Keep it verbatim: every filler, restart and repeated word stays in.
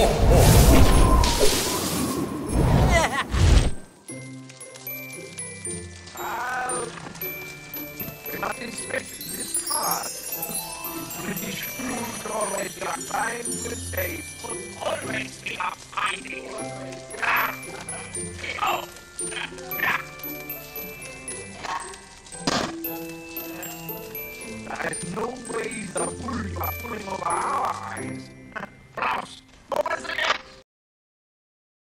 We must inspect this card. British food always got time to save. Will always be up hiding. Oh. There's no way the bulls are pulling over our eyes. Plus,